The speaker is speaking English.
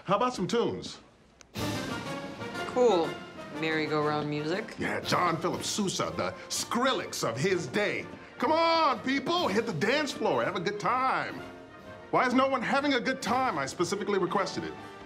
How about some tunes? Cool. Merry-go-round music. Yeah, John Philip Sousa, the Skrillex of his day. Come on, people, hit the dance floor, have a good time. Why is no one having a good time? I specifically requested it.